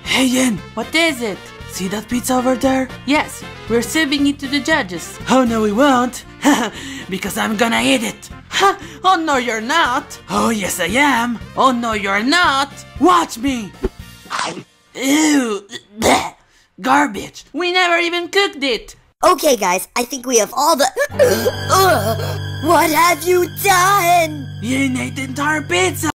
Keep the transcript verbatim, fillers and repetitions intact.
Hey Yen, What is it? see that pizza over there? Yes, we're serving it to the judges. Oh no we won't, because I'm gonna eat it. Ha! Oh no, you're not. Oh yes I am. Oh no, you're not. Watch me. Ew, bleh. Garbage. We never even cooked it. Okay, guys, I think we have all the... Ugh, what have you done? You ate the entire pizza.